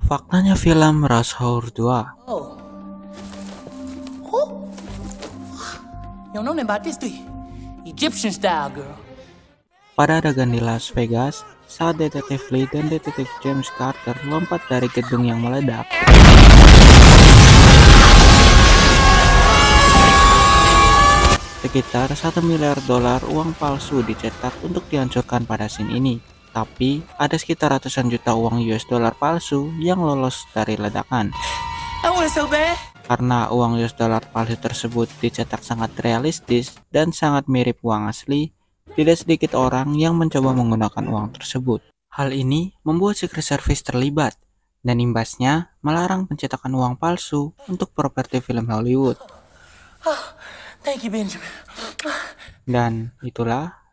Faktanya film Rush Hour 2. Oh. Oh. You don't know nothing about this, do you? Egyptian style, girl. Pada adegan di Las Vegas, saat detektif Lee dan detektif James Carter lompat dari gedung yang meledak, sekitar $1 miliar uang palsu dicetak untuk dihancurkan pada scene ini. Tapi, ada sekitar ratusan juta uang US dollar palsu yang lolos dari ledakan. I want it so bad. Karena uang US dollar palsu tersebut dicetak sangat realistis dan sangat mirip uang asli, tidak sedikit orang yang mencoba menggunakan uang tersebut. Hal ini membuat Secret Service terlibat, dan imbasnya melarang pencetakan uang palsu untuk properti film Hollywood. Oh, thank you, Benjamin. Dan itulah